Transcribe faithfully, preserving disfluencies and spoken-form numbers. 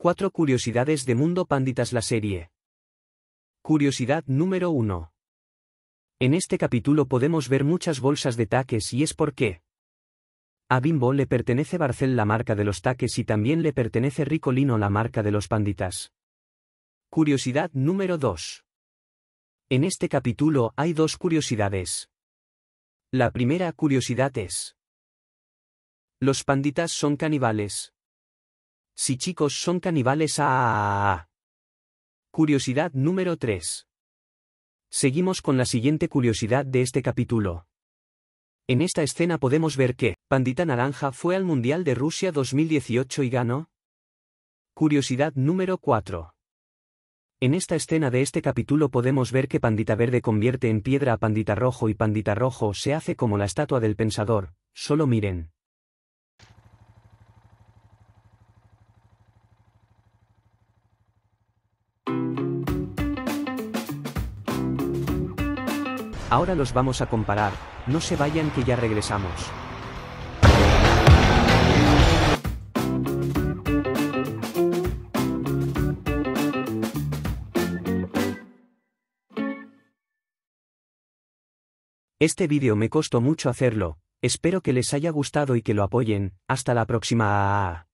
cuatro curiosidades de Mundo Panditas la serie. Curiosidad número uno. En este capítulo podemos ver muchas bolsas de taques y es porque a Bimbo le pertenece Barcel la marca de los taques y también le pertenece Ricolino la marca de los panditas. Curiosidad número dos. En este capítulo hay dos curiosidades. La primera curiosidad es: ¿los panditas son caníbales? Sí, chicos, son caníbales. Ah, ah, ah. Curiosidad número tres. Seguimos con la siguiente curiosidad de este capítulo. En esta escena podemos ver que Pandita Naranja fue al Mundial de Rusia dos mil dieciocho y ganó. Curiosidad número cuatro. En esta escena de este capítulo podemos ver que Pandita Verde convierte en piedra a Pandita Rojo y Pandita Rojo se hace como la estatua del pensador. Solo miren. Ahora los vamos a comparar, no se vayan que ya regresamos. Este vídeo me costó mucho hacerlo, espero que les haya gustado y que lo apoyen, hasta la próxima.